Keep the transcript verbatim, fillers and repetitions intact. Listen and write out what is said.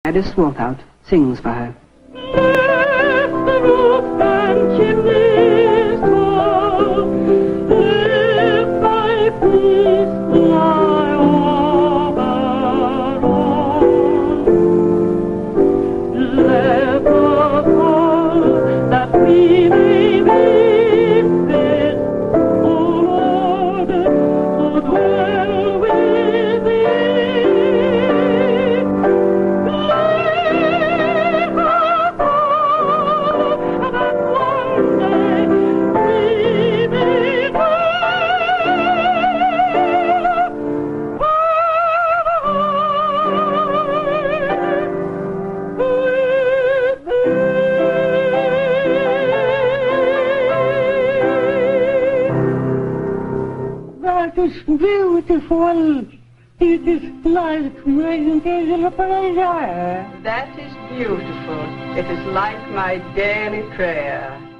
Gladys Swarthout sings for her. Let the roof and chimneys tall, let thy peace lie over all. Let us all that we may be fit, O Lord, to dwell with thee. That is beautiful. It is like my daily prayer. That is beautiful. It is like my daily prayer.